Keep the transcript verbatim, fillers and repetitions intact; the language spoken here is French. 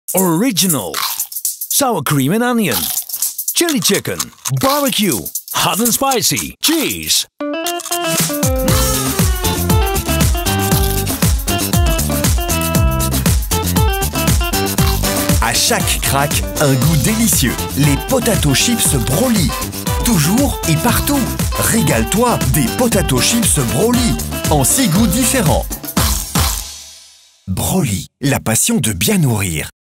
Original. Sour cream and onion. Chili chicken. Barbecue. Hot and spicy. Cheese. À chaque craque, un goût délicieux. Les potato chips Broli. Toujours et partout. Régale-toi des potato chips Broli. En six goûts différents. Broli, la passion de bien nourrir.